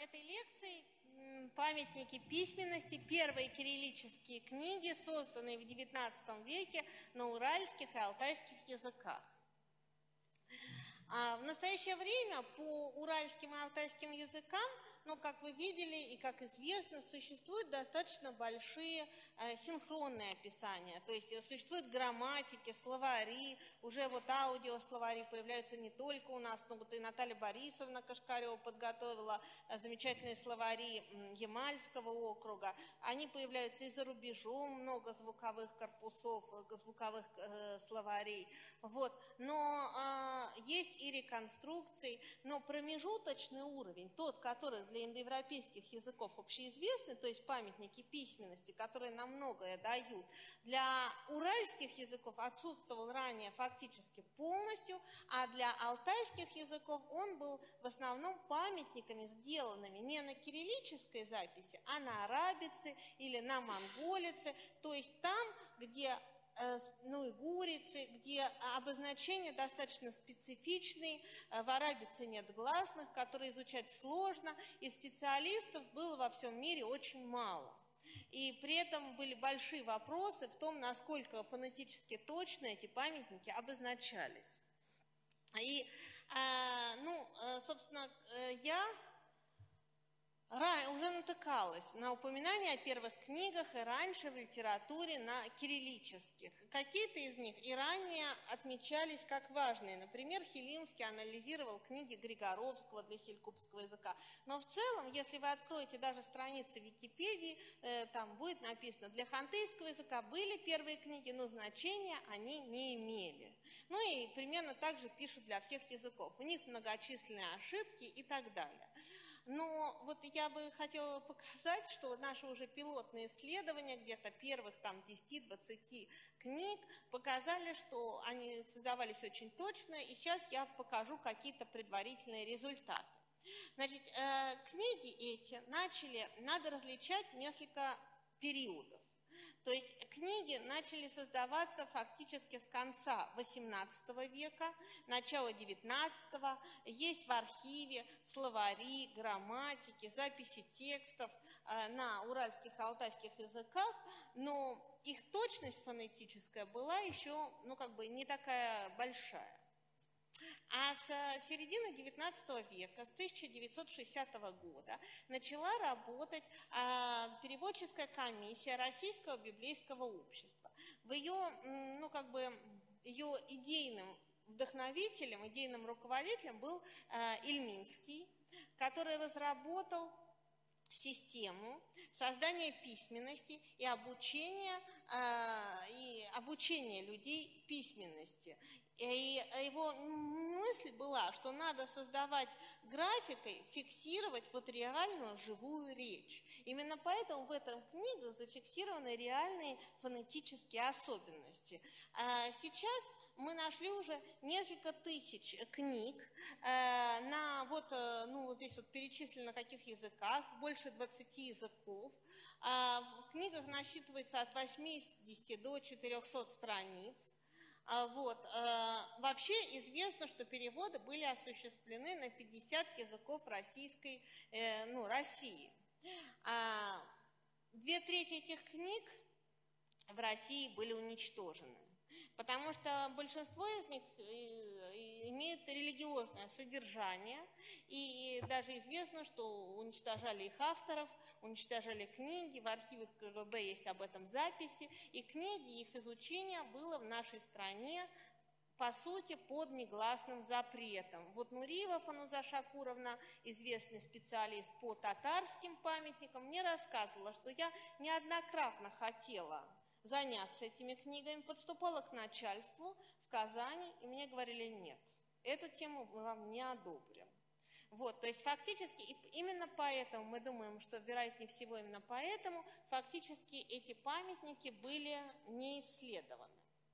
этой лекции памятники письменности, первые кириллические книги, созданные в XIX веке на уральских и алтайских языках. В настоящее время по уральским и алтайским языкам, как вы видели и как известно, существуют достаточно большие синхронные описания. То есть существуют грамматики, словари, уже аудиословари появляются не только у нас, но и Наталья Борисовна Кашкарева подготовила замечательные словари Ямальского округа. Они появляются и за рубежом, много звуковых корпусов, звуковых словарей. Но есть и реконструкции, но промежуточный уровень, тот, который для индоевропейских языков общеизвестный, то есть памятники письменности, которые нам многое дают, для уральских языков отсутствовал ранее фактически полностью, а для алтайских языков он был в основном памятниками, сделанными не на кириллической записи, а на арабице или на монголице, то есть там, где уйгурицы, где обозначения достаточно специфичные, в арабице нет гласных, которые изучать сложно, и специалистов было во всем мире очень мало. И при этом были большие вопросы в том, насколько фонетически точно эти памятники обозначались. И, собственно, я уже натыкалась на упоминания о первых книгах и раньше в литературе на кириллических. Какие-то из них и ранее отмечались как важные. Например, Хилимский анализировал книги Григоровского для селькупского языка. Но в целом, если вы откроете даже страницы Википедии, там будет написано, для хантыйского языка были первые книги, но значения они не имели. И примерно так же пишут для всех языков. У них многочисленные ошибки и так далее. Но я бы хотела показать, что наши уже пилотные исследования, где-то первых 10-20 книг, показали, что они создавались очень точно, и сейчас я покажу какие-то предварительные результаты. Значит, книги эти надо различать несколько периодов. То есть книги начали создаваться фактически с конца XVIII века, начала XIX. Есть в архиве словари, грамматики, записи текстов на уральских и алтайских языках, но их точность фонетическая была еще, не такая большая. А с середины XIX века, с 1960 года, начала работать переводческая комиссия Российского библейского общества. В ее, ее идейным вдохновителем, идейным руководителем был Ильминский, который разработал систему создания письменности и обучения людей письменности. И его мысль была, что надо создавать графикой, фиксировать реальную живую речь. Именно поэтому в этих книгах зафиксированы реальные фонетические особенности. Сейчас мы нашли уже несколько тысяч книг на здесь перечислено на каких языках, больше 20 языков. В книгах насчитывается от 80 до 400 страниц. Вообще известно, что переводы были осуществлены на 50 языков России. 2/3 этих книг в России были уничтожены, потому что большинство из них имеет религиозное содержание, и даже известно, что уничтожали их авторов, уничтожали книги, в архивах КГБ есть об этом записи, и книги, их изучение было в нашей стране, по сути, под негласным запретом. Нуриева Фануза Шакуровна, известный специалист по татарским памятникам, мне рассказывала, что я неоднократно хотела заняться этими книгами, подступала к начальству в Казани, и мне говорили: нет, эту тему мы вам не одобрим. То есть фактически, именно поэтому мы думаем, что, вероятнее всего, именно поэтому фактически эти памятники были не исследованы.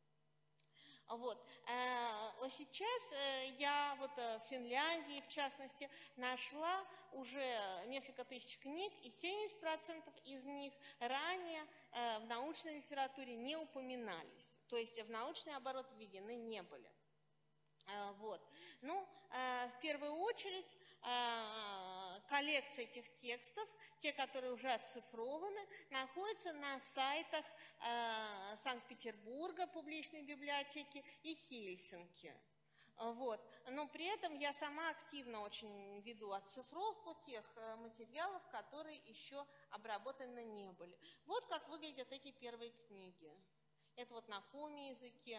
Сейчас я в Финляндии, в частности, нашла уже несколько тысяч книг, и 70% из них ранее в научной литературе не упоминались, то есть в научный оборот введены не были. В первую очередь, коллекция этих текстов, те, которые уже оцифрованы, находятся на сайтах Санкт-Петербурга, публичной библиотеки, и Хельсинки. Вот. Но при этом я сама активно очень веду оцифровку тех материалов, которые еще обработаны не были. Вот как выглядят эти первые книги. Это вот на коми-языке.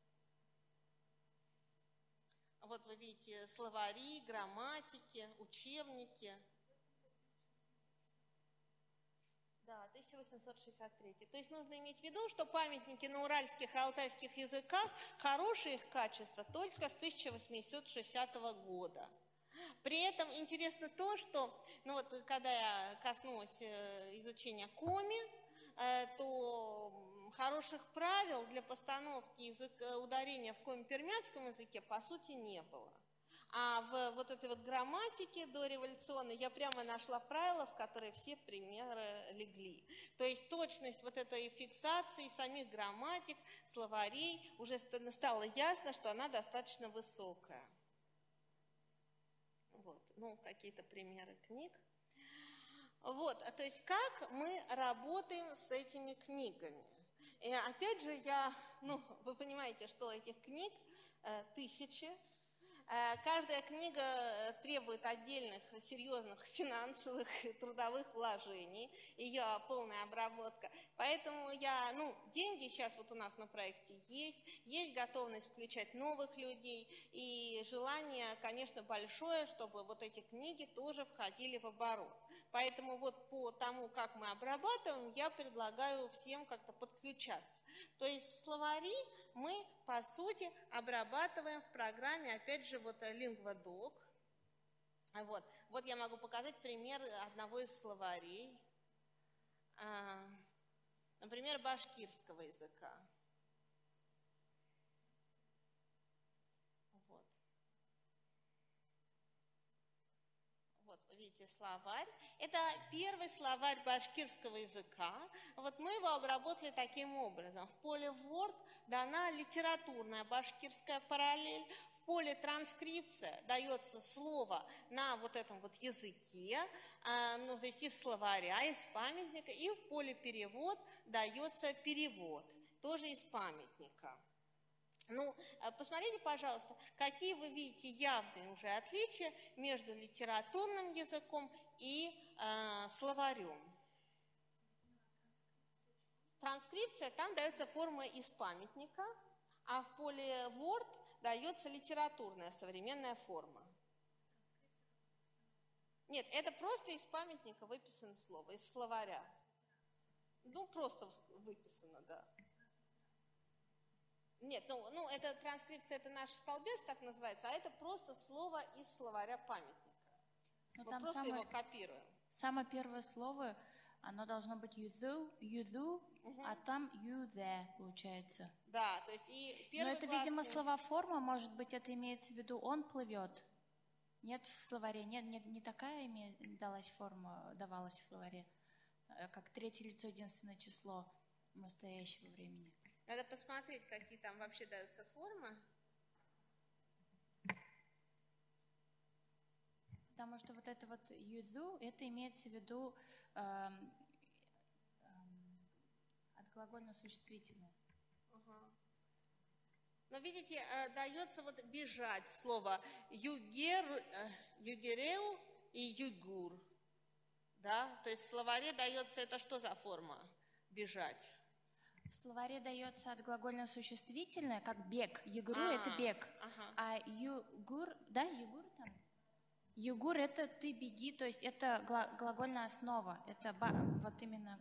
Вот вы видите словари, грамматики, учебники. Да, 1863. То есть нужно иметь в виду, что памятники на уральских и алтайских языках, хорошее их качество только с 1860 года. При этом интересно то, что, ну вот, когда я коснулась изучения коми, то хороших правил для постановки ударения в коми-пермякском языке по сути не было. А в вот этой вот грамматике дореволюционной я прямо нашла правила, в которые все примеры легли. То есть точность вот этой фиксации самих грамматик, словарей, уже стало ясно, что она достаточно высокая. Вот, ну, какие-то примеры книг. Вот, то есть как мы работаем с этими книгами. И опять же, вы понимаете, что этих книг тысячи. Каждая книга требует отдельных серьезных финансовых и трудовых вложений, ее полная обработка. Поэтому деньги сейчас вот у нас на проекте есть готовность включать новых людей, и желание, конечно, большое, чтобы вот эти книги тоже входили в оборот. Поэтому вот по тому, как мы обрабатываем, я предлагаю всем как-то подключаться. То есть словари мы, по сути, обрабатываем в программе, опять же, вот LingvaDoc. Вот я могу показать пример одного из словарей, например, башкирского языка. Вот, вы видите словарь. Это первый словарь башкирского языка. Вот мы его обработали таким образом. В поле Word дана литературная башкирская параллель. В поле транскрипция дается слово на вот этом вот языке, то есть из словаря, из памятника. И в поле перевод дается перевод, тоже из памятника. Посмотрите, пожалуйста, какие вы видите явные уже отличия между литературным языком и словарем. Транскрипция, там дается форма из памятника, а в поле Word дается литературная современная форма. Нет, это просто из памятника выписано слово, из словаря. Просто выписано, да. Нет, это транскрипция, это наш столбец, так называется, а это просто слово из словаря памятника. Мы просто его копируем. Самое первое слово, оно должно быть юзу, а там юзе получается. Да, то есть и первый Но это, видимо, слова-форма, может быть, это имеется в виду «он плывет». Нет в словаре, не такая давалась в словаре, как третье лицо, единственное число настоящего времени. Надо посмотреть, какие там вообще даются формы. Потому что вот это вот юзу, это имеется в виду отглагольно-существительное. Но видите, дается вот бежать слово югереу и югур. Да? То есть в словаре дается это что за форма? Бежать. В словаре дается отглагольно-существительное, как бег. Югуру это бег. А югур, да, югур там? Югур это ты беги, то есть это глагольная основа. Это вот именно...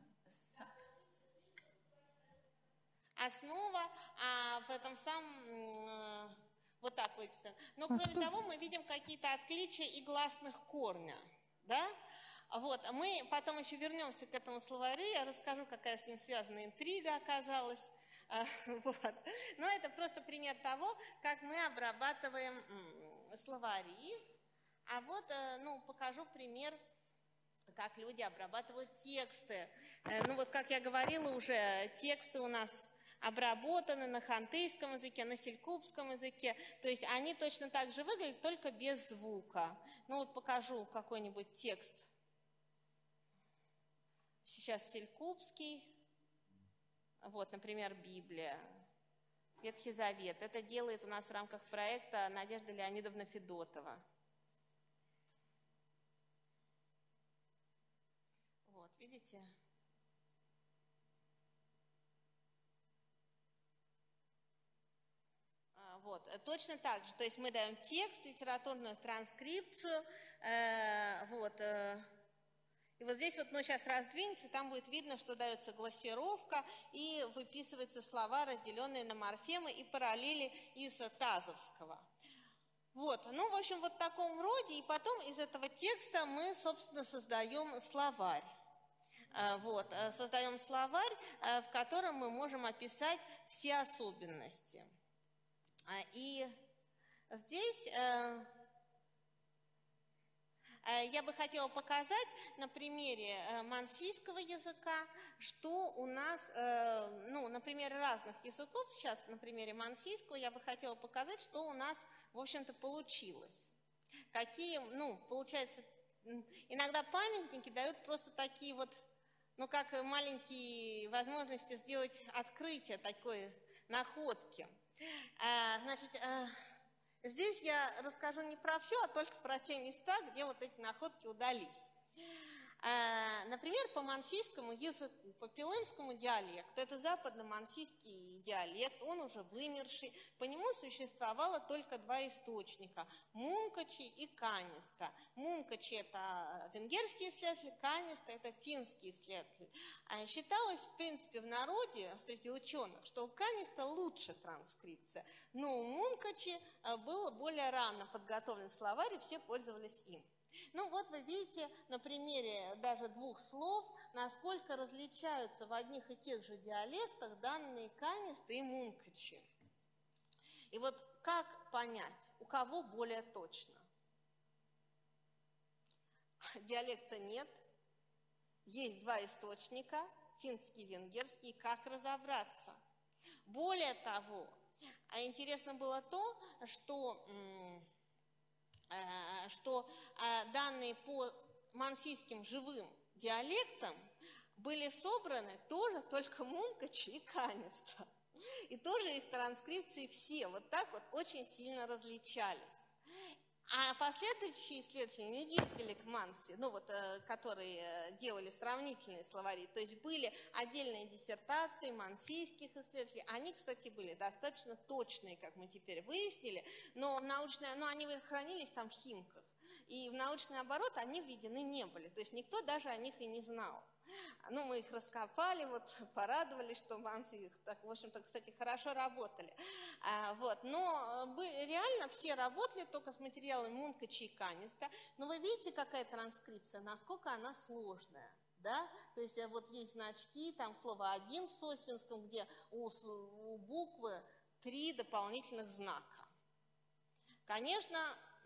Основа, а в этом самом вот так выписано. Но кроме того, мы видим какие-то отличия и гласных корня, да? Вот, мы потом еще вернемся к этому словарю, я расскажу, какая с ним связана интрига оказалась. Вот. Но это просто пример того, как мы обрабатываем словари. А вот, покажу пример, как люди обрабатывают тексты. Как я говорила уже, тексты у нас обработаны на хантыйском языке, на селькупском языке. То есть они точно так же выглядят, только без звука. Ну вот покажу какой-нибудь текст. Сейчас селькупский. Вот, например, Библия. Ветхий Завет. Это делает у нас в рамках проекта Надежда Леонидовна Федотова. Вот, видите? Вот, точно так же. То есть мы даем текст, литературную транскрипцию. И вот здесь вот, сейчас раздвинется, там будет видно, что дается глассировка и выписываются слова, разделенные на морфемы и параллели из Тазовского. Вот, в общем, вот в таком роде, и потом из этого текста мы, собственно, создаем словарь. Создаем словарь, в котором мы можем описать все особенности. И здесь я бы хотела показать на примере мансийского языка, что у нас, на примере разных языков, сейчас на примере мансийского я бы хотела показать, что у нас, в общем-то, получилось. Какие, получается, иногда памятники дают просто такие вот, как маленькие возможности сделать открытие такой находки. Здесь я расскажу не про все, а только про те места, где вот эти находки удались. Например, по мансийскому языку, по пилымскому диалекту, это западно-мансийский диалект, он уже вымерший, по нему существовало только два источника – Мункачи и Каниста. Мункачи – это венгерские исследователи, Каниста – это финские исследователи. Считалось, в принципе, в народе, среди ученых, что у Каниста лучше транскрипция, но у Мункачи был более рано подготовлен словарь, и все пользовались им. Вот вы видите на примере даже двух слов, насколько различаются в одних и тех же диалектах данные Каниста и Мункачи. И вот как понять, у кого более точно? Диалекта нет, есть два источника, финский и венгерский, как разобраться? Более того, интересно было то, что данные по мансийским живым диалектам были собраны тоже только Мункачи и Каниста. И тоже их транскрипции все вот так вот очень сильно различались. А последующие исследователи не ездили к Манси, которые делали сравнительные словари, то есть были отдельные диссертации мансийских исследователей. Они, кстати, были достаточно точные, как мы теперь выяснили, но они хранились там в Химках, и в научный оборот они введены не были, то есть никто даже о них и не знал. Мы их раскопали, порадовались, что Манси их, в общем-то, кстати, хорошо работали. Но реально все работали только с материалами Мункачи и Каниста. Но вы видите, какая транскрипция, насколько она сложная. Да? То есть есть значки, там слово «один» в сосвинском, где у буквы 3 дополнительных знака. Конечно,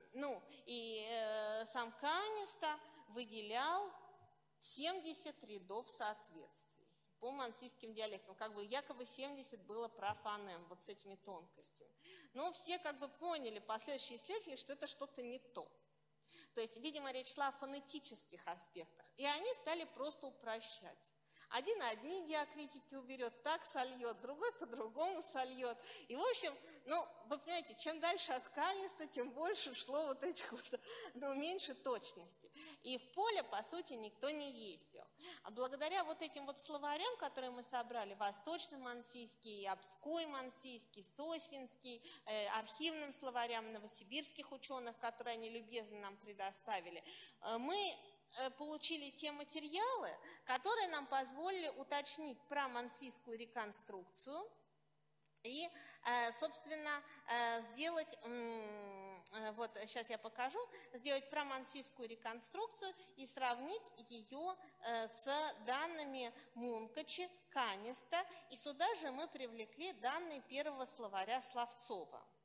сам Каниста выделял 70 рядов соответствий по мансийским диалектам. Якобы 70 было про фонем, с этими тонкостями. Но все поняли, последующие исследователи, что это что-то не то. То есть, видимо, речь шла о фонетических аспектах. И они стали просто упрощать. Один одни диакритики уберет, так сольет, другой по-другому сольет. И, в общем, вы понимаете, чем дальше от Каниста, тем больше шло этих меньше точности. И в поле, по сути, никто не ездил. А благодаря этим словарям, которые мы собрали, восточно-мансийский, обской-мансийский, сосвинский, архивным словарям новосибирских ученых, которые они любезно нам предоставили, мы получили те материалы, которые нам позволили уточнить промансийскую реконструкцию и, собственно, сделать, сейчас я покажу, сделать промансийскую реконструкцию и сравнить ее с данными Мункачи, Каниста, и сюда же мы привлекли данные первого словаря Словцова.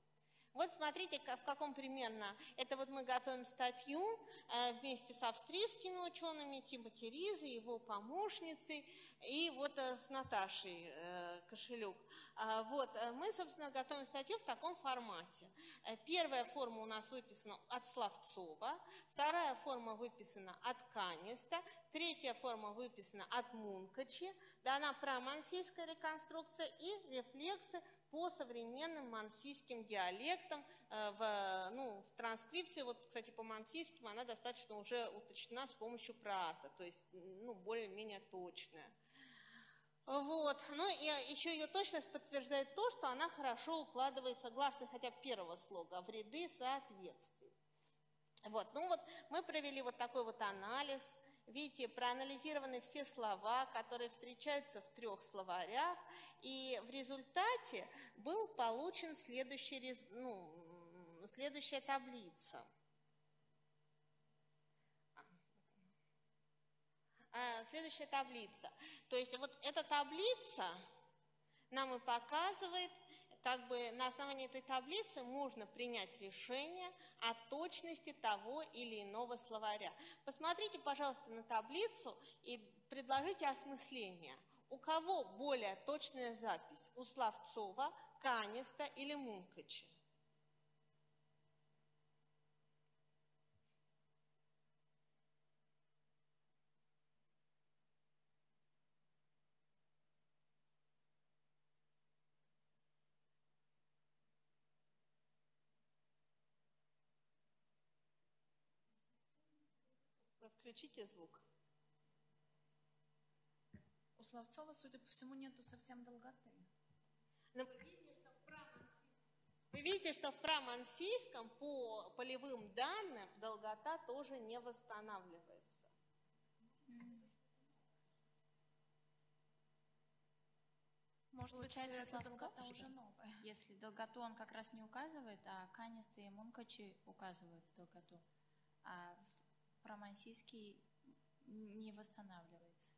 Вот смотрите, в каком примерно. Это вот мы готовим статью вместе с австрийскими учеными, Тимоти Риза, его помощницей, и вот с Наташей Кошелюк. Вот, мы, собственно, готовим статью в таком формате. Первая форма у нас выписана от Славцова, вторая форма выписана от Каниста, третья форма выписана от Мункачи, дана промансийская реконструкция и рефлексы по современным мансийским диалектам. В транскрипции, вот, кстати, по мансийским она достаточно уже уточнена с помощью ПРААТа, то есть более-менее точная. Вот. Ну и еще ее точность подтверждает то, что она хорошо укладывается гласные хотя бы первого слога в ряды соответствий. Вот. Мы провели вот такой вот анализ. Видите, проанализированы все слова, которые встречаются в 3 словарях, и в результате был получен следующая таблица. Следующая таблица. То есть вот эта таблица нам и показывает, как бы на основании этой таблицы можно принять решение о точности того или иного словаря. Посмотрите, пожалуйста, на таблицу и предложите осмысление. У кого более точная запись? У Славцова, Каниста или Мункача? Включите звук. У Славцова, судя по всему, нету совсем долготы. Но вы видите, что в промансийском по полевым данным долгота тоже не восстанавливается. Может быть, получается, долгота уже новая. Если долготу он как раз не указывает, а Канисты и Мункачи указывают долготу, а промансийский не восстанавливается.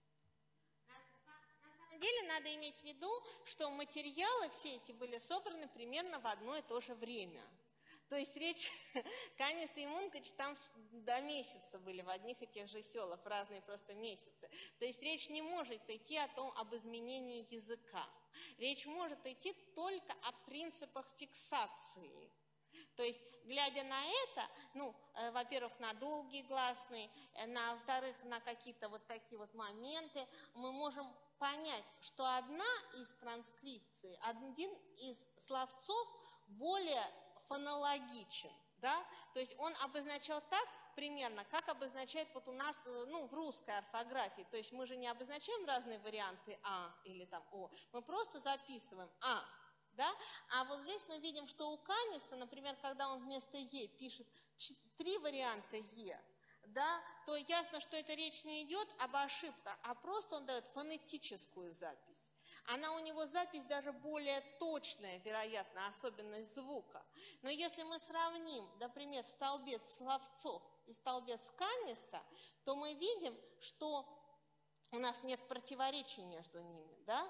На самом деле надо иметь в виду, что материалы все эти были собраны примерно в одно и то же время. То есть речь, Канисты и Мункач там до месяца были в одних и тех же селах, в разные просто месяцы. То есть речь не может идти об изменении языка. Речь может идти только о принципах фиксации. То есть, глядя на это, во-первых, на долгие гласные, во-вторых, на какие-то вот такие вот моменты, мы можем понять, что одна из транскрипций, один из словцов более фонологичен, да, то есть он обозначал так примерно, как обозначает вот у нас, в русской орфографии, то есть мы же не обозначаем разные варианты А или там О, мы просто записываем А, да, а вот здесь мы видим, что у Каниста, например, когда он вместо Е пишет 3 варианта Е, да, то ясно, что эта речь не идет об ошибках, а просто он дает фонетическую запись. Она у него запись даже более точная, вероятно, особенность звука. Но если мы сравним, например, столбец Славцов и столбец Каниста, то мы видим, что у нас нет противоречий между ними, да?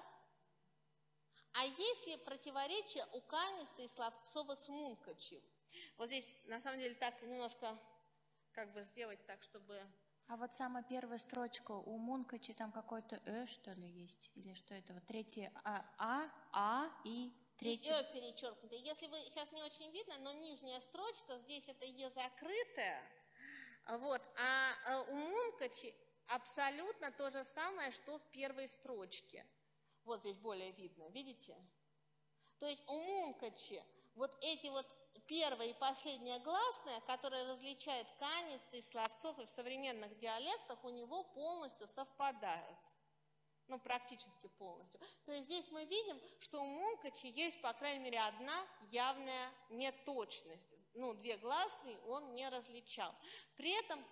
А есть ли противоречия у Каниста и Славцова с Мункачем? Вот здесь, на самом деле, так немножко сделать так, чтобы... А вот самая первая строчка у Мункача там какой-то что ли, есть? Или что это? Вот третья и третья... И перечеркнутое. Если вы сейчас не очень видно, но нижняя строчка, здесь это Е закрытая. Вот. А у Мункача абсолютно то же самое, что в первой строчке. Вот здесь более видно, видите? То есть у Мункача вот эти вот первая и последняя гласная, которая различает Каниста и Славцов, и в современных диалектах у него полностью совпадают. Практически полностью. То есть здесь мы видим, что у Мункача есть, по крайней мере, одна явная неточность. 2 гласные он не различал. При этом,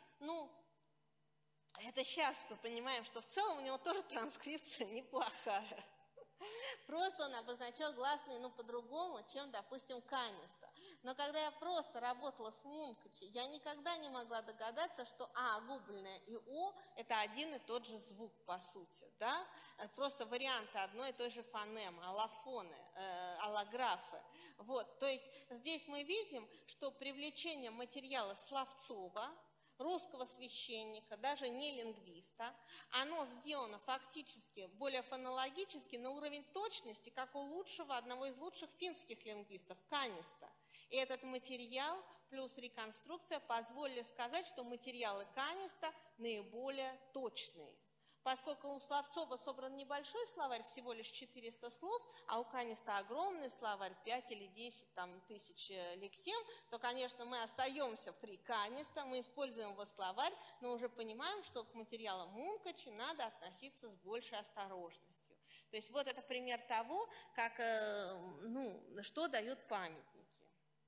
это сейчас мы понимаем, что в целом у него тоже транскрипция неплохая. Просто он обозначал гласные, по-другому, чем, допустим, Каниста. Но когда я просто работала с Мункачи, я никогда не могла догадаться, что губельное и О – это один и тот же звук, по сути, да? Просто варианты одной и той же фонемы, аллофоны, аллографы. Вот, то есть здесь мы видим, что привлечение материала Словцова, русского священника, даже не лингвиста, оно сделано фактически более фонологически на уровень точности, как у одного из лучших финских лингвистов, Каниста. И этот материал плюс реконструкция позволили сказать, что материалы Каниста наиболее точные. Поскольку у Словцова собран небольшой словарь, всего лишь 400 слов, а у Каниста огромный словарь, 5 или 10 тысяч лексем, то, конечно, мы остаемся при Каниста, мы используем его словарь, но уже понимаем, что к материалам Мункачи надо относиться с большей осторожностью. То есть вот это пример того, как, что дают памятники.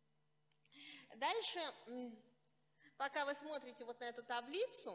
Дальше, пока вы смотрите вот на эту таблицу,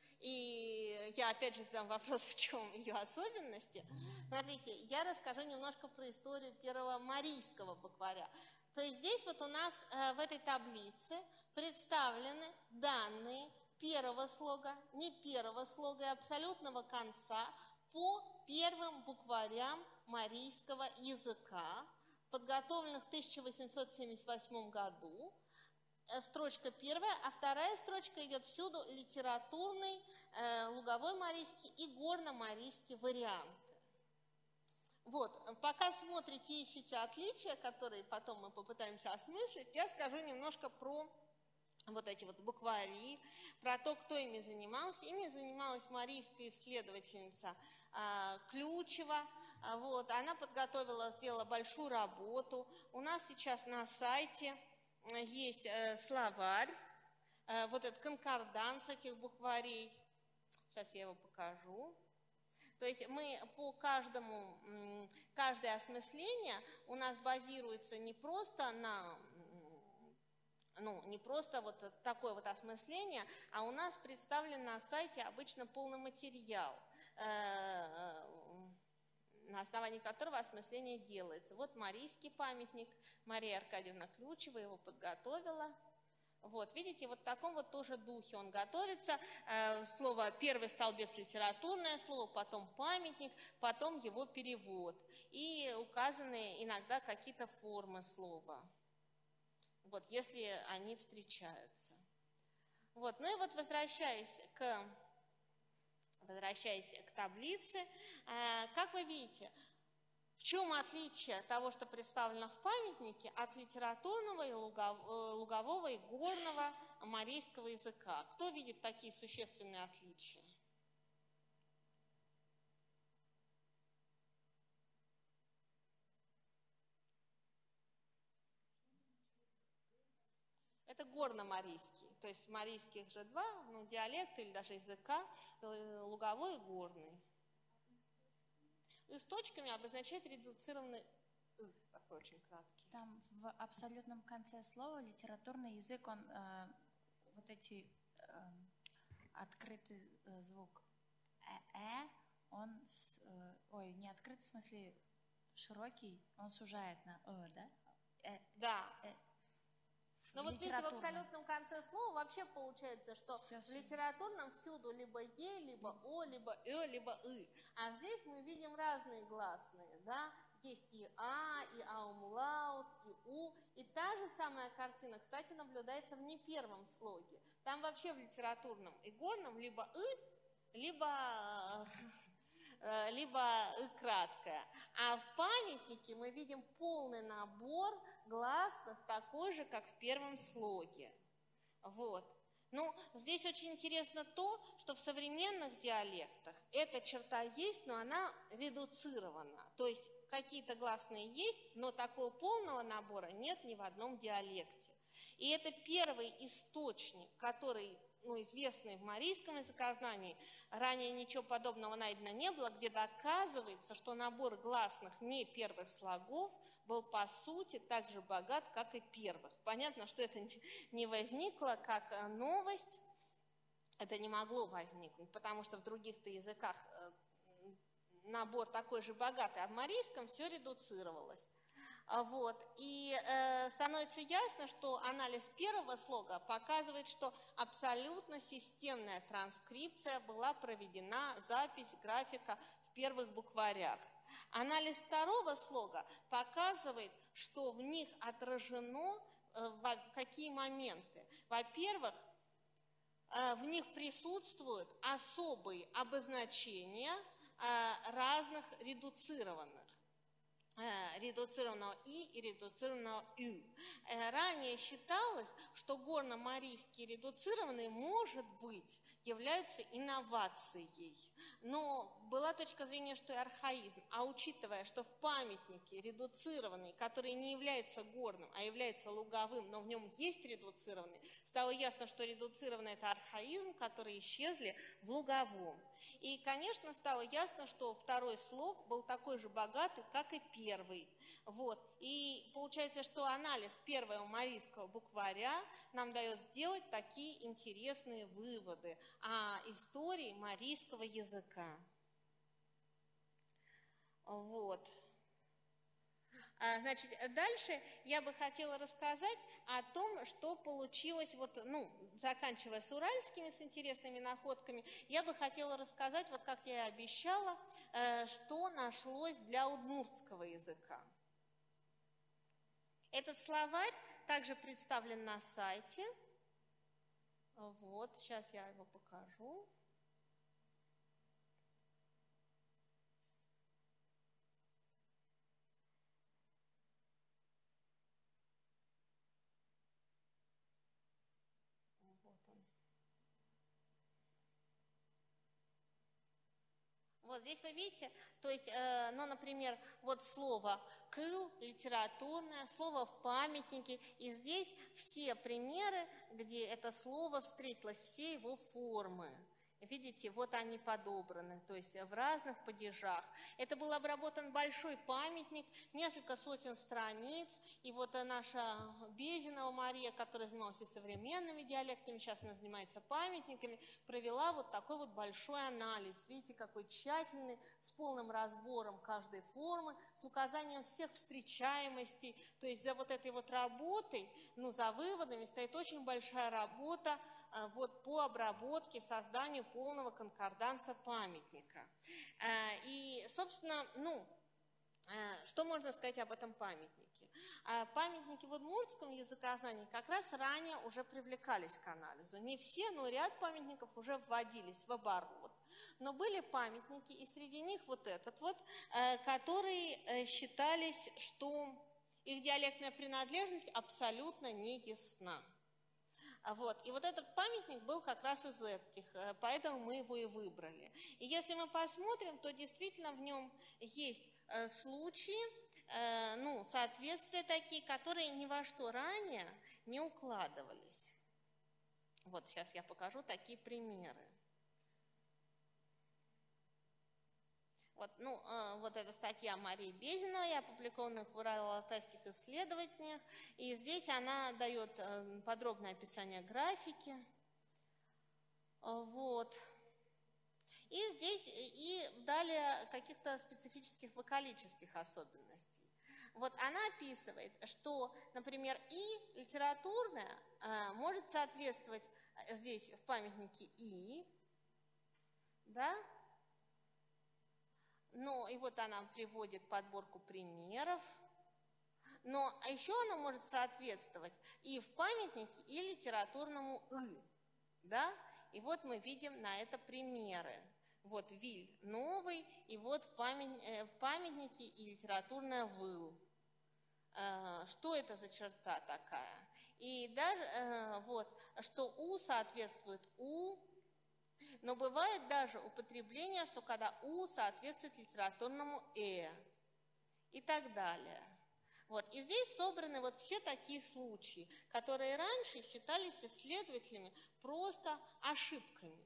и я опять же задам вопрос, в чем ее особенности. Смотрите, я расскажу немножко про историю первого марийского букваря. То есть здесь вот у нас в этой таблице представлены данные первого слога, не первого слога и абсолютного конца по первым букварям марийского языка, подготовленных в 1878 году. Строчка первая, а вторая строчка идет всюду литературный, луговой марийский и горно-марийский варианты. Вот, пока смотрите и ищите отличия, которые потом мы попытаемся осмыслить, я скажу немножко про вот эти вот буквари, про то, кто ими занимался. Ими занималась марийская исследовательница Ключева. Вот, она сделала большую работу. У нас сейчас на сайте есть словарь, вот этот конкорданс этих букварей. Сейчас я его покажу. То есть мы по каждое осмысление у нас базируется не просто вот такое вот осмысление, а у нас представлен на сайте обычно полный материал, на основании которого осмысление делается. Вот марийский памятник, Мария Аркадьевна Ключева его подготовила. Вот, видите, вот в таком вот тоже духе он готовится. Слово, первый столбец литературное слово, потом памятник, потом его перевод. И указаны иногда какие-то формы слова, вот, если они встречаются. Вот, ну и вот возвращаясь к таблице, как вы видите, в чем отличие того, что представлено в памятнике, от литературного, и лугового, и горного марийского языка? Кто видит такие существенные отличия? Это горно-марийский, то есть марийских же два, диалекта или даже языка, луговой и горный. И с точками обозначает редуцированный такой очень краткий. Там в абсолютном конце слова литературный язык, он вот эти открытый звук он, не открытый, в смысле широкий, он сужает на да? Да. Но вот видите, в абсолютном конце слова вообще получается, что в литературном всюду либо Е, либо О, либо Э, либо И. А здесь мы видим разные гласные, да? Есть и А, и аумлаут, и У. И та же самая картина, кстати, наблюдается в не первом слоге. Там вообще в литературном и горном либо И, либо И краткое. А в памятнике мы видим полный набор гласных, такой же, как в первом слоге. Вот. Ну, здесь очень интересно то, что в современных диалектах эта черта есть, но она редуцирована. То есть какие-то гласные есть, но такого полного набора нет ни в одном диалекте. И это первый источник, который, известный в марийском языкознании, ранее ничего подобного найдено не было, где доказывается, что набор гласных не первых слогов был по сути так же богат, как и первых. Понятно, что это не возникло как новость, это не могло возникнуть, потому что в других-то языках набор такой же богатый, а в марийском все редуцировалось. И становится ясно, что анализ первого слога показывает, что абсолютно системная транскрипция была проведена, запись графика в первых букварях. Анализ второго слога показывает, что в них отражено какие моменты. Во-первых, в них присутствуют особые обозначения разных редуцированного «и» и редуцированного «ю». Ранее считалось, что горно-марийские редуцированные, может быть, являются инновацией. Но была точка зрения, что и архаизм. А учитывая, что в памятнике редуцированный, который не является горным, а является луговым, но в нем есть редуцированный, стало ясно, что редуцированный – это архаизм, которые исчезли в луговом. И, конечно, стало ясно, что второй слог был такой же богатый, как и первый. И получается, что анализ первого марийского букваря нам дает сделать такие интересные выводы о истории марийского языка. Значит, дальше я бы хотела рассказать о том, что получилось, заканчивая с уральскими, с интересными находками, я бы хотела рассказать, как я и обещала, что нашлось для удмуртского языка. Этот словарь также представлен на сайте. Сейчас я его покажу. Здесь вы видите, то есть, например, слово «кыл» литературное, слово в памятнике, и здесь все примеры, где это слово встретилось, все его формы. Видите, они подобраны, то есть в разных падежах. Это был обработан большой памятник, несколько сотен страниц, и наша Безинова Мария, которая занималась и современными диалектами, сейчас она занимается памятниками, провела такой большой анализ. Видите, какой тщательный, с полным разбором каждой формы, с указанием всех встречаемостей. То есть за этой работой, за выводами стоит очень большая работа по обработке, созданию полного конкорданса памятника. И, собственно, что можно сказать об этом памятнике? Памятники в удмуртском языкознании как раз ранее уже привлекались к анализу. Не все, но ряд памятников уже вводились в оборот. Но были памятники, и среди них этот которые считались, что их диалектная принадлежность абсолютно не ясна. И этот памятник был как раз из этих, поэтому мы его и выбрали. И если мы посмотрим, то действительно в нем есть случаи, соответствия такие, которые ни во что ранее не укладывались. Сейчас я покажу такие примеры. Это статья Марии Безиновой, опубликованная в урало-алтайских исследованиях, и здесь она дает подробное описание графики. И здесь и далее каких-то специфических вокалических особенностей. Она описывает, что, например, «и» литературное может соответствовать здесь в памятнике «и», да? И она приводит подборку примеров. Но еще она может соответствовать и в памятнике, и литературному «ы». Да? И мы видим на это примеры. «Виль» новый, и в памятнике и литературное «выл». Что это за черта такая? И даже что «у» соответствует «у», но бывает даже употребление, что когда «у» соответствует литературному «э» и так далее. И здесь собраны все такие случаи, которые раньше считались исследователями просто ошибками.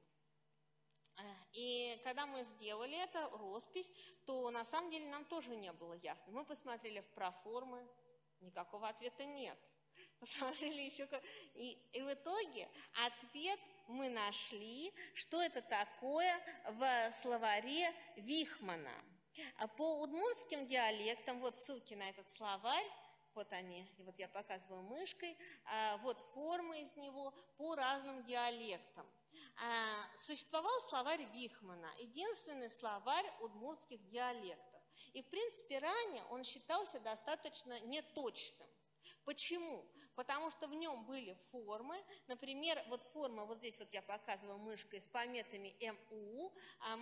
И когда мы сделали эту роспись, то на самом деле нам тоже не было ясно. Мы посмотрели в проформы, никакого ответа нет. Посмотрели еще, и в итоге ответ мы нашли, что это такое в словаре Вихмана. По удмуртским диалектам, вот ссылки на этот словарь, вот они, и вот я показываю мышкой, вот формы из него по разным диалектам. Существовал словарь Вихмана, единственный словарь удмуртских диалектов. И, в принципе, ранее он считался достаточно неточным. Почему? Потому что в нем были формы, например, вот форма, вот здесь вот я показываю мышкой с пометами МУ,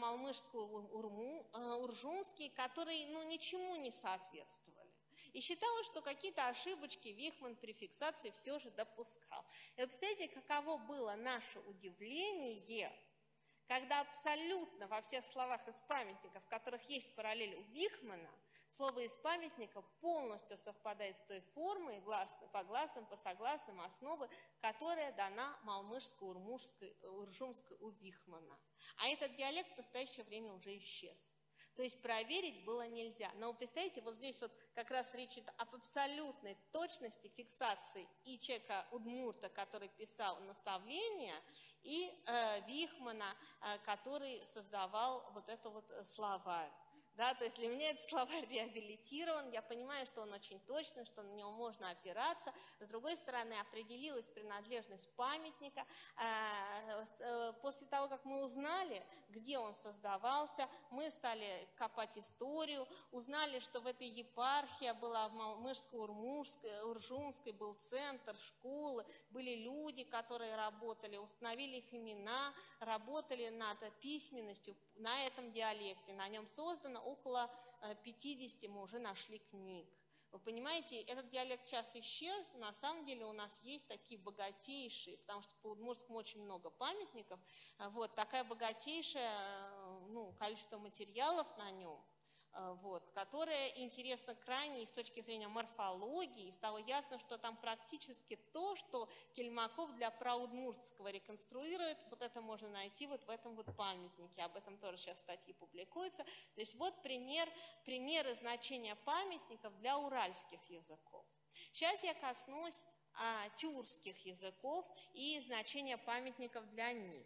малмышско-уржумский, которые, ничему не соответствовали. И считалось, что какие-то ошибочки Вихман при фиксации все же допускал. И вы представляете, каково было наше удивление, когда абсолютно во всех словах из памятников, в которых есть параллель у Вихмана, слово из памятника полностью совпадает с той формой, по гласным, по согласным основы, которая дана малмышско-уржумской у Вихмана. А этот диалект в настоящее время уже исчез. То есть проверить было нельзя. Но вы представляете, вот здесь вот как раз речь идет об абсолютной точности фиксации и человека удмурта, который писал наставления, и Вихмана, который создавал вот это вот словарь. Да, то есть для меня этот словарь реабилитирован, я понимаю, что он очень точный, что на него можно опираться. С другой стороны, определилась принадлежность памятника. После того, как мы узнали, где он создавался, мы стали копать историю, узнали, что в этой епархии была в Малмышско-Уржумской был центр, школы, были люди, которые работали, установили их имена, работали над письменностью на этом диалекте, на нем создано около 50 мы уже нашли книг. Вы понимаете, этот диалект сейчас исчез, на самом деле у нас есть такие богатейшие, потому что по удмуртскому очень много памятников, вот такая богатейшее количество материалов на нем, вот, которое интересно крайне и с точки зрения морфологии, и стало ясно, что там практически то, что Кельмаков для праудмуртского реконструирует, вот это можно найти вот в этом вот памятнике, об этом тоже сейчас статьи публикуются. То есть вот примеры значения памятников для уральских языков. Сейчас я коснусь тюркских языков и значения памятников для них.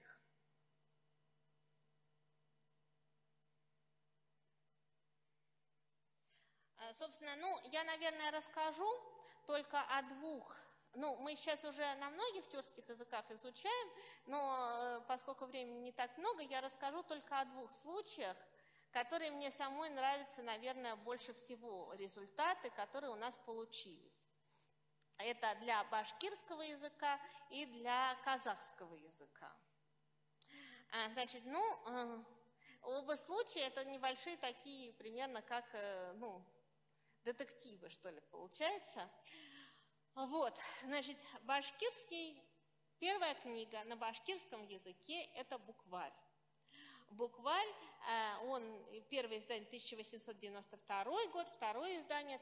Собственно, я, наверное, расскажу только о двух. Мы сейчас уже на многих тюркских языках изучаем, но поскольку времени не так много, я расскажу только о двух случаях, которые мне самой нравятся, наверное, больше всего, результаты, которые у нас получились. Это для башкирского языка и для казахского языка. Значит, оба случая это небольшие такие, примерно как, детективы, что ли, получается. Вот, значит, башкирский, первая книга на башкирском языке – это букварь. Букварь, первое издание 1892 год, второе издание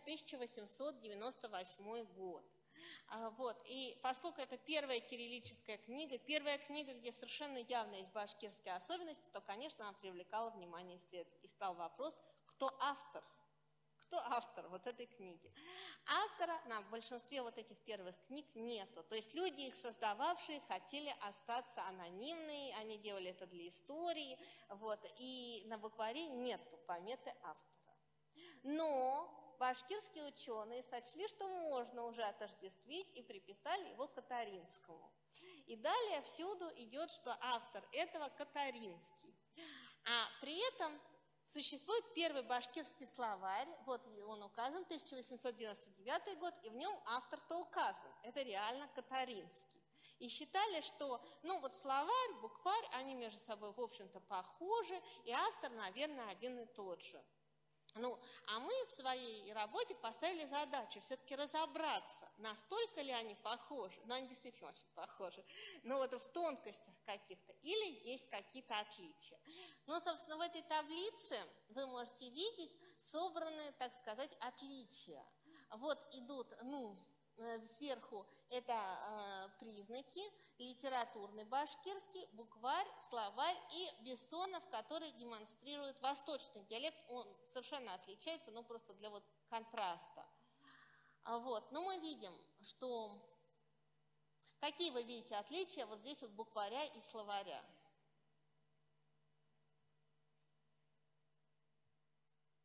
1898 год. Вот, и поскольку это первая кириллическая книга, где совершенно явно есть башкирские особенности, то, конечно, она привлекала внимание исследователей. И стал вопрос, кто автор? Кто автор вот этой книги? Автора на большинстве вот этих первых книг нету. То есть люди, их создававшие, хотели остаться анонимными, они делали это для истории, вот, и на букваре нету пометы автора. Но башкирские ученые сочли, что можно уже отождествить и приписали его Катаринскому. И далее всюду идет, что автор этого Катаринский. А при этом существует первый башкирский словарь, вот он указан, 1899 год, и в нем автор-то указан, это реально Катаринский. И считали, что, словарь, букварь, они между собой, в общем-то, похожи, и автор, наверное, один и тот же. А мы в своей работе поставили задачу все-таки разобраться, настолько ли они похожи, они действительно очень похожи, в тонкостях каких-то, или есть какие-то отличия. Собственно, в этой таблице вы можете видеть собранные, так сказать, отличия. Вот идут, сверху это признаки, литературный башкирский, букварь, словарь и Бессонов, который демонстрирует восточный диалект. Он совершенно отличается, просто для контраста. Вот, мы видим, что... Какие вы видите отличия вот здесь букваря и словаря?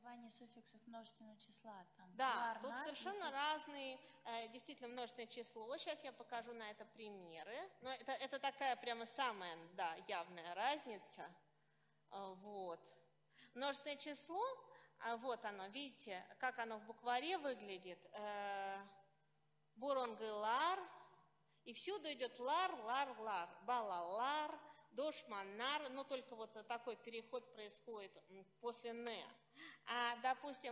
чередование суффиксов множественного числа. Там, да, лар, тут нар, совершенно разные, действительно, множественное число. Сейчас я покажу на это примеры. Но это такая прямо самая, да, явная разница. Вот. Множественное число, вот оно, видите, как оно в букваре выглядит. Буронгылар, и всюду идет лар, лар, лар, балалар, дошманар, но только вот такой переход происходит после «не». А, допустим,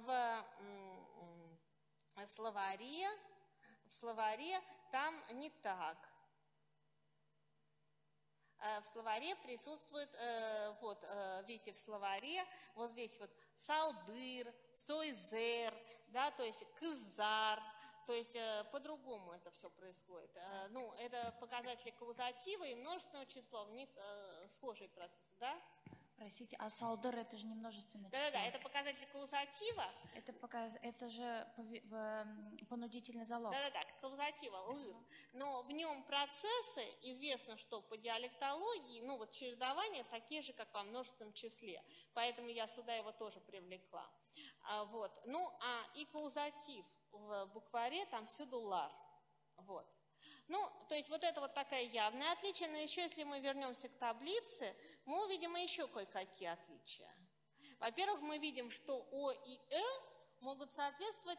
в словаре там не так. В словаре присутствует, вот, видите, в словаре вот здесь вот салдыр, сойзер, да, то есть кызар, то есть по-другому это все происходит. Ну, это показатели каузатива и множественного числа, в них схожие процессы, да? Простите, а салдыр это же не множественное число? Да-да-да, это показатель каузатива. Это же понудительный залог. Да-да-да, каузатива, лыр. Но в нем процессы, известно, что по диалектологии, ну вот чередования такие же, как во множественном числе. Поэтому я сюда его тоже привлекла. Вот. Ну, и каузатив в букваре там всюду лар. Вот. Ну, то есть вот это вот такое явное отличие, но еще если мы вернемся к таблице, мы увидим еще кое-какие отличия. Во-первых, мы видим, что О и могут соответствовать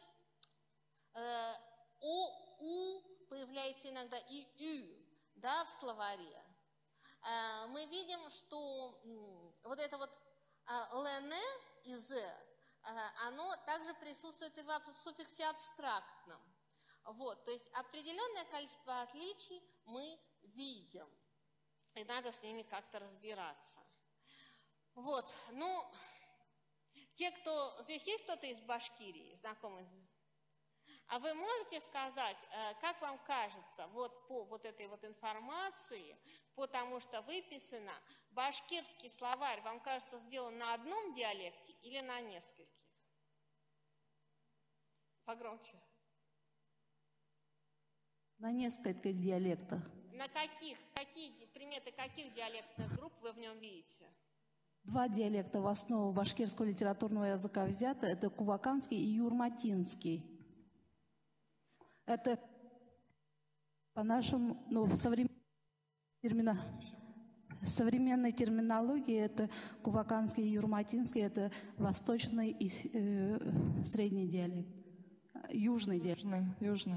О, У, появляется иногда и Ю, да, в словаре. Мы видим, что вот это вот ЛН и З, оно также присутствует и в суффиксе абстрактном. Вот, то есть определенное количество отличий мы видим, и надо с ними как-то разбираться. Вот, ну, здесь есть кто-то из Башкирии, знакомый? А вы можете сказать, как вам кажется, вот по вот этой вот информации, потому что выписано, башкирский словарь, вам кажется, сделан на одном диалекте или на нескольких? Погромче. На нескольких диалектах. На какие приметы каких диалектных групп вы в нем видите? Два диалекта в основу башкирского литературного языка взято. Это куваканский и юрматинский. Это по нашему, современной терминологии, это куваканский и юрматинский, это восточный и средний диалект. Южный диалект. Южный.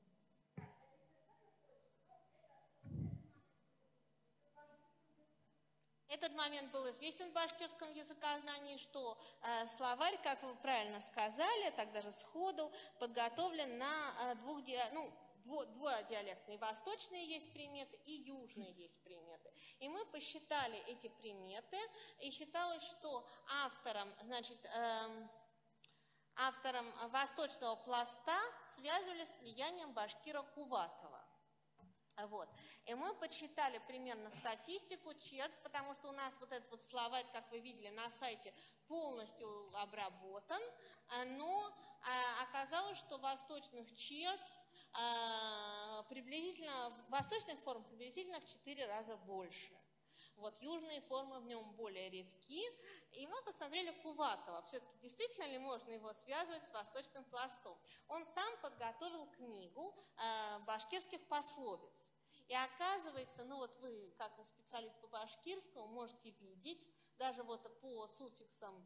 Этот момент был известен в башкирском языкознании, что словарь, как вы правильно сказали, так даже сходу, подготовлен на двудиалектные. Восточные есть приметы и южные есть приметы. И мы посчитали эти приметы, и считалось, что автором восточного пласта связывали с влиянием башкира Куватова. Вот. И мы подсчитали примерно статистику черт, потому что у нас вот этот вот словарь, как вы видели на сайте, полностью обработан, но оказалось, что восточных черт восточных форм приблизительно в 4 раза больше. Вот, южные формы в нем более редки. И мы посмотрели Куватова. Все-таки действительно ли можно его связывать с восточным пластом? Он сам подготовил книгу башкирских пословиц. И оказывается, ну вот вы, как специалист по башкирскому, можете видеть, даже вот по суффиксам,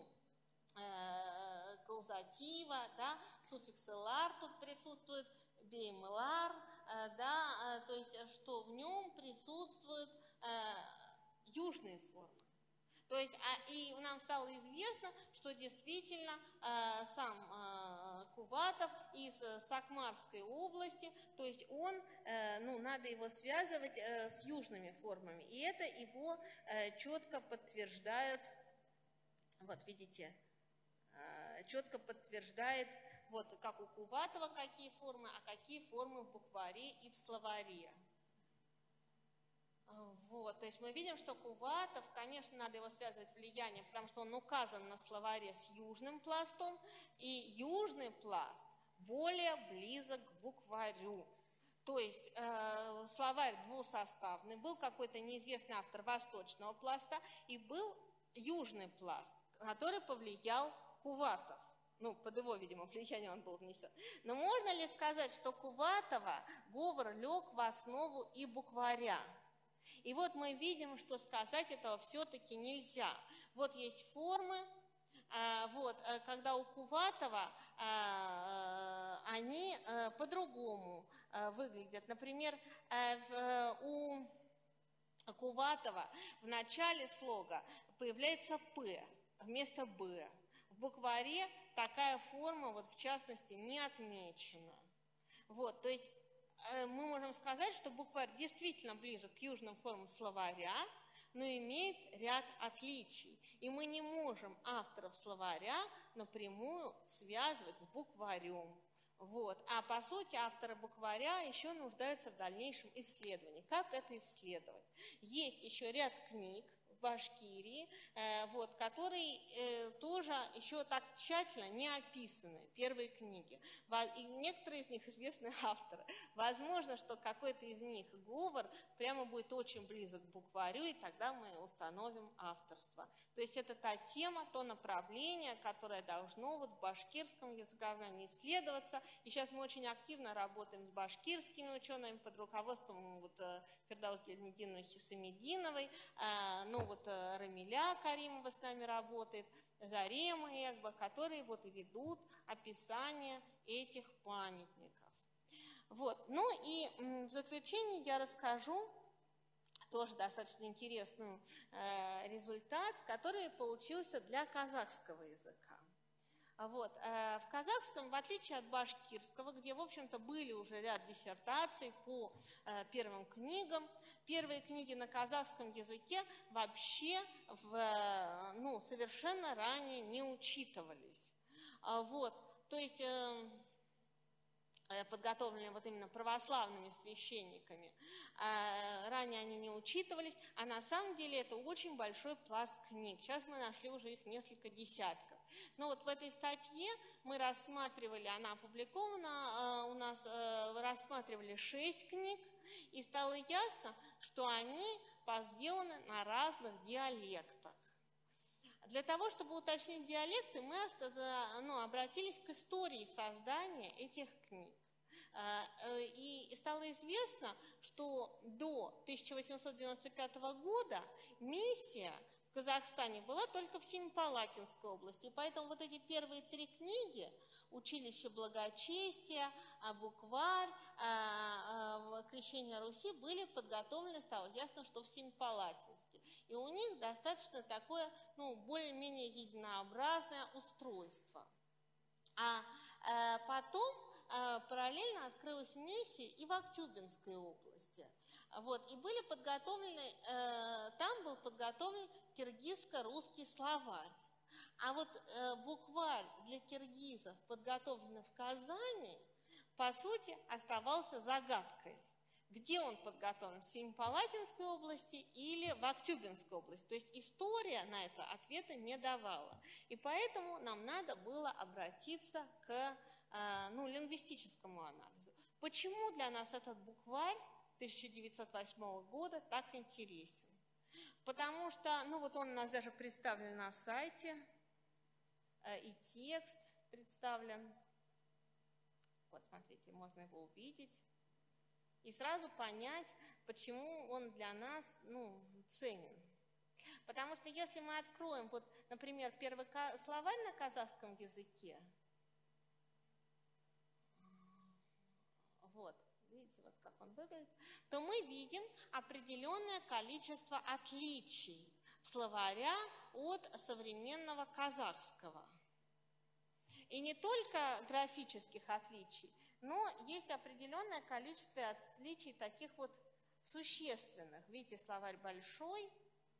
каузатива, да, суффиксы лар тут присутствует, беймлар, да, то есть, что в нем присутствуют южные формы. То есть, и нам стало известно, что действительно сам Куватов из Сакмарской области, то есть он, надо его связывать с южными формами. И это его четко подтверждают, вот видите, четко подтверждает, вот как у Куватова какие формы, а какие формы в букваре и в словаре. Вот, то есть мы видим, что Куватов, конечно, надо его связывать влиянием, потому что он указан на словаре с южным пластом, и южный пласт более близок к букварю. То есть словарь двусоставный, был какой-то неизвестный автор восточного пласта, и был южный пласт, который повлиял Куватов. Ну, под его, видимо, влияние он был внесен. Но можно ли сказать, что Куватова говор лег в основу и букваря? И вот мы видим, что сказать этого все-таки нельзя. Вот есть формы, когда у Куватова они по-другому выглядят. Например, у Куватова в начале слога появляется «п» вместо «б». В букваре такая форма, в частности, не отмечена. То есть мы можем сказать, что букварь действительно ближе к южным формам словаря, но имеет ряд отличий. И мы не можем авторов словаря напрямую связывать с букварем. А по сути авторы букваря еще нуждаются в дальнейшем исследовании. Как это исследовать? Есть еще ряд книг в Башкирии, которые тоже еще так тщательно не описаны, первые книги. И некоторые из них известны авторы. Возможно, что какой-то из них говор прямо будет очень близок к букварю, и тогда мы установим авторство. То есть это та тема, то направление, которое должно в башкирском языкознании исследоваться. И сейчас мы очень активно работаем с башкирскими учеными под руководством Фирдаус Гельмединовны Хисамидиновой, Рамиля Каримова с нами работает, Зарема Эгба, которые и ведут описание этих памятников. И в заключение я расскажу тоже достаточно интересный результат, который получился для казахского языка. В казахском, в отличие от башкирского, где, в общем-то, были уже ряд диссертаций по первым книгам, первые книги на казахском языке вообще совершенно ранее не учитывались. То есть подготовленные именно православными священниками, ранее они не учитывались, а на самом деле это очень большой пласт книг. Сейчас мы нашли уже их несколько десятков. Но в этой статье мы рассматривали, она опубликована, у нас рассматривали 6 книг, и стало ясно, что они сделаны на разных диалектах. Для того, чтобы уточнить диалекты, мы обратились к истории создания этих книг. И стало известно, что до 1895 года миссия в Казахстане была только в Семипалатинской области. И поэтому эти первые 3 книги «Училище благочестия», «Букварь», «Крещение Руси» были подготовлены, стало ясно, что в Семипалатинске. И у них достаточно такое, более-менее единообразное устройство. А потом параллельно открылась миссия и в Актюбинской области. И были подготовлены, там был подготовлен киргизско-русский словарь. А букварь для киргизов, подготовленный в Казани, по сути, оставался загадкой. Где он подготовлен, в Семипалатинской области или в Актюбинской области? То есть история на это ответа не давала. И поэтому нам надо было обратиться к лингвистическому анализу. Почему для нас этот букварь 1908 года так интересен? Потому что, он у нас даже представлен на сайте, и текст представлен. Смотрите, можно его увидеть. И сразу понять, почему он для нас, ценен. Потому что если мы откроем, например, первый словарь на казахском языке, видите, как он выглядит, то мы видим определенное количество отличий словаря от современного казахского. И не только графических отличий, но есть определенное количество отличий таких существенных. Видите, словарь большой.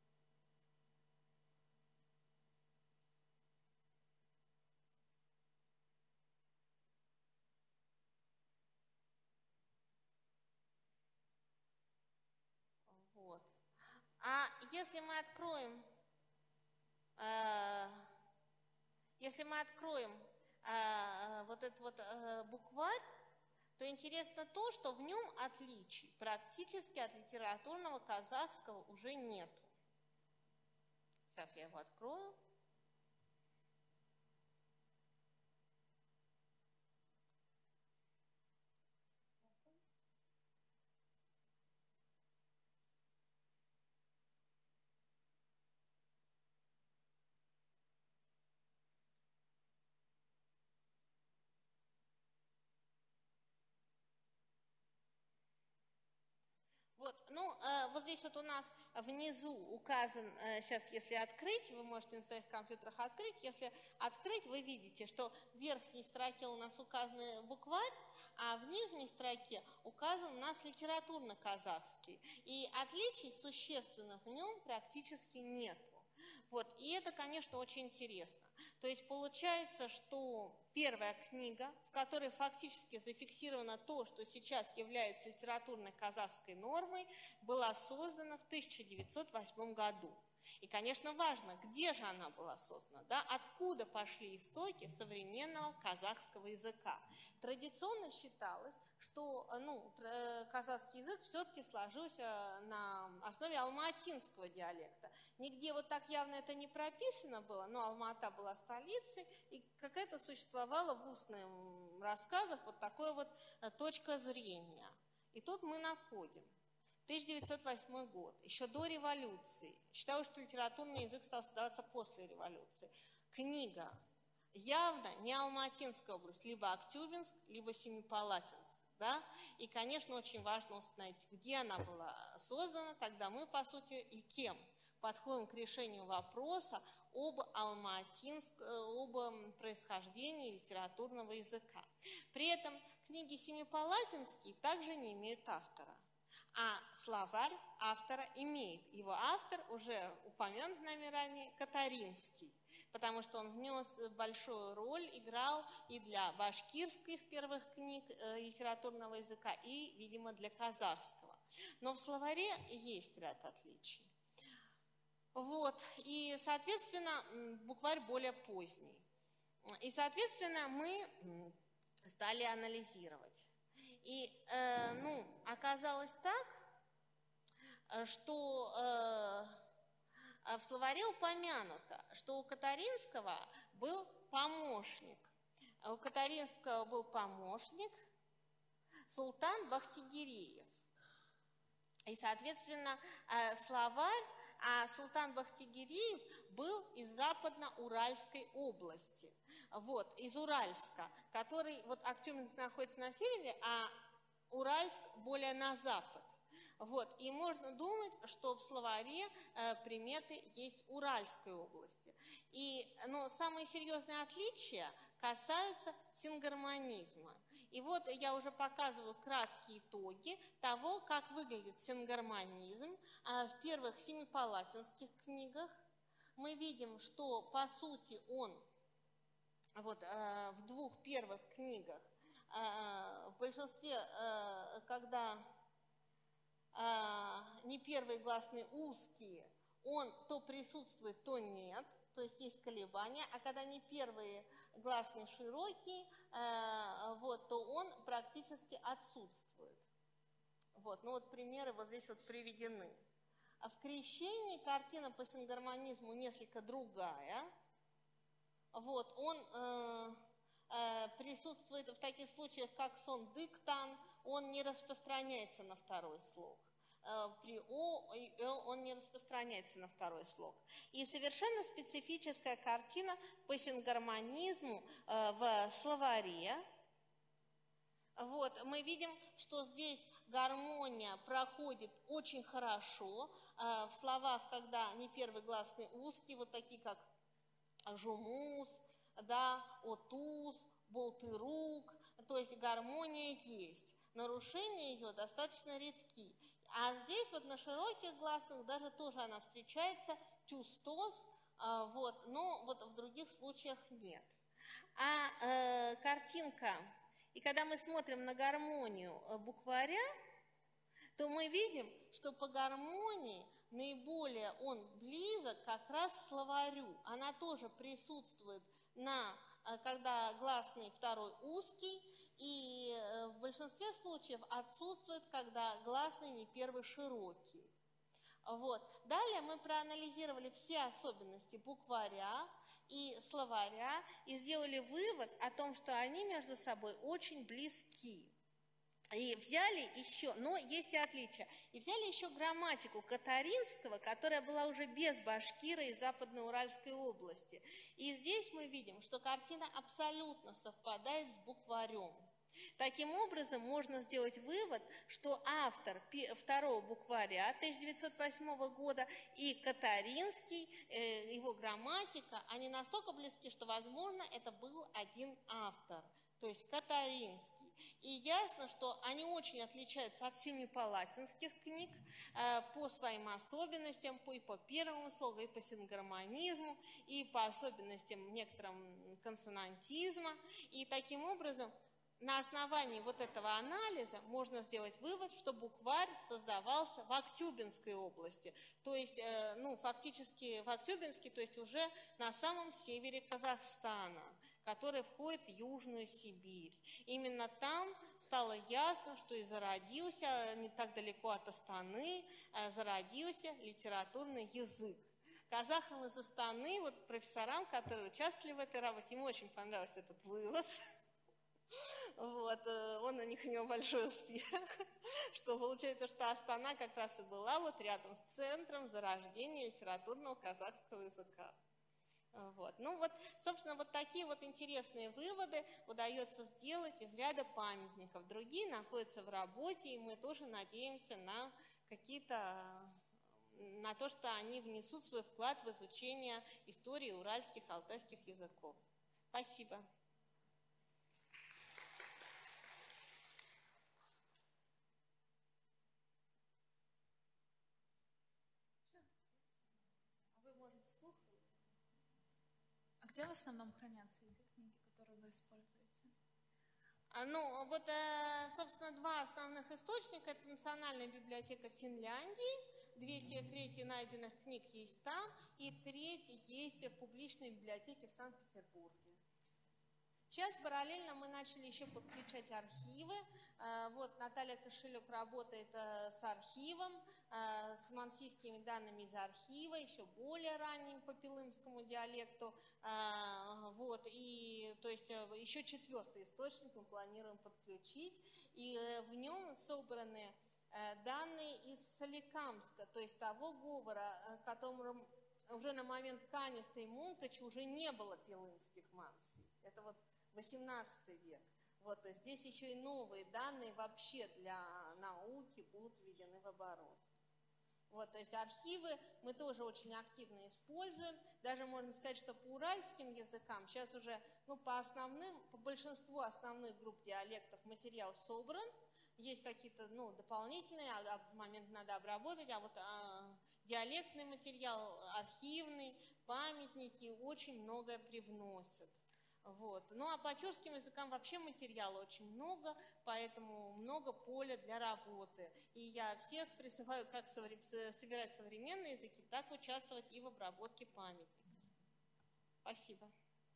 А если мы откроем этот букварь, то интересно то, что в нем отличий практически от литературного казахского уже нету. Сейчас я его открою. вот здесь вот у нас внизу указан, сейчас если открыть, вы можете на своих компьютерах открыть, если открыть, вы видите, что в верхней строке у нас указан букварь, а в нижней строке указан у нас литературно-казахский. И отличий существенных в нем практически нету. Вот, и это, конечно, очень интересно. То есть получается, что первая книга, в которой фактически зафиксировано то, что сейчас является литературной казахской нормой, была создана в 1908 году. И, конечно, важно, где же она была создана, да? Откуда пошли истоки современного казахского языка. Традиционно считалось, что казахский язык все-таки сложился на основе алматинского диалекта. Нигде вот так явно это не прописано было, но Алма-Ата была столицей, и какая-то существовала в устных рассказах вот такая вот точка зрения. И тут мы находим 1908 год, еще до революции. Считалось, что литературный язык стал создаваться после революции. Книга явно не Алматинская область, либо Актюбинск, либо Семипалатинск. Да? И, конечно, очень важно установить, где она была создана, тогда мы, по сути, и кем подходим к решению вопроса об происхождении литературного языка. При этом книги Семипалатинские также не имеют автора, а словарь автора имеет. Его автор, уже упомянут нами ранее, Катаринский, потому что он внес большую роль, играл и для башкирских первых книг литературного языка, и, видимо, для казахского. Но в словаре есть ряд отличий. Вот, и, соответственно, букварь более поздний. И, соответственно, мы стали анализировать. И, оказалось так, что в словаре упомянуто, что у Катаринского был помощник. У Катаринского был помощник Султан Бахтигиреев. И, соответственно, словарь, а Султан Бахтигиреев был из Западно-Уральской области, вот, из Уральска, который, вот Актюбинск находится на севере, а Уральск более на запад. Вот, и можно думать, что в словаре приметы есть Уральской области. Но самые серьезные отличия касаются сингармонизма. И вот я уже показываю краткие итоги того, как выглядит сингармонизм в первых семипалатинских книгах. Мы видим, что по сути он вот, в двух первых книгах, в большинстве, когда не первые гласные узкие, он то присутствует, то нет, то есть есть колебания, а когда не первые гласные широкие, то он практически отсутствует. Вот, примеры вот здесь вот приведены. А в крещении картина по сингармонизму несколько другая. Вот, он присутствует в таких случаях, как сон диктан, он не распространяется на второй слог. При О и Э он не распространяется на второй слог. И совершенно специфическая картина по сингармонизму в словаре. Вот, мы видим, что здесь гармония проходит очень хорошо. В словах, когда не первый гласный узкий, вот такие как жумус, да, отуз, болтырук, то есть гармония есть. Нарушения ее достаточно редки. А здесь вот на широких гласных даже тоже она встречается, тюстос, но вот в других случаях нет. А картинка, и когда мы смотрим на гармонию букваря, то мы видим, что по гармонии наиболее он близок как раз к словарю. Она тоже присутствует когда гласный второй узкий, и в большинстве случаев отсутствует, когда гласный не первый широкий. Вот. Далее мы проанализировали все особенности букваря и словаря и сделали вывод о том, что они между собой очень близки. И взяли еще, но есть и отличия, и взяли еще грамматику Катаринского, которая была уже без башкира из Западно-Уральской области. И здесь мы видим, что картина абсолютно совпадает с букварем. Таким образом, можно сделать вывод, что автор второго букваря 1908 года и Катаринский, его грамматика, они настолько близки, что, возможно, это был один автор, то есть Катаринский. И ясно, что они очень отличаются от семипалатинских книг по своим особенностям, и по первому слогу, и по сингармонизму, и по особенностям некоторым консонантизма. И таким образом, на основании вот этого анализа можно сделать вывод, что букварь создавался в Актюбинской области, то есть, фактически в Актюбинске, то есть уже на самом севере Казахстана, который входит в Южную Сибирь. Именно там стало ясно, что и зародился, не так далеко от Астаны, зародился литературный язык. Казахам из Астаны, вот профессорам, которые участвовали в этой работе, им очень понравился этот вывод. Вот, он у них имел большой успех, что получается, что Астана как раз и была вот рядом с центром зарождения литературного казахского языка. Вот. Собственно, вот такие вот интересные выводы удается сделать из ряда памятников. Другие находятся в работе, и мы тоже надеемся на на то, что они внесут свой вклад в изучение истории уральских, алтайских языков. Спасибо. Где в основном хранятся эти книги, которые вы используете? Собственно, два основных источника. Это Национальная библиотека Финляндии. 2/3 найденных книг есть там, и 1/3 есть в публичной библиотеке в Санкт-Петербурге. Сейчас параллельно мы начали еще подключать архивы. Вот Наталья Кошелек работает с архивом, с мансийскими данными из архива, еще более ранним по пилымскому диалекту. Вот, и то есть еще 4-й источник мы планируем подключить, и в нем собраны данные из Соликамска, то есть того говора, которым уже на момент Каниста и Мункача уже не было пилымских мансий. Это вот 18 век. Вот, то есть здесь еще и новые данные вообще для науки будут введены в оборот. Вот, то есть архивы мы тоже очень активно используем. Даже можно сказать, что по уральским языкам сейчас уже по большинству основных групп диалектов материал собран. Есть какие-то дополнительные, момент надо обработать, а вот диалектный материал, архивный, памятники очень многое привносят. Вот. А по тюркским языкам вообще материала очень много, поэтому много поля для работы. И я всех призываю как собирать современные языки, так участвовать и в обработке памятников. Спасибо.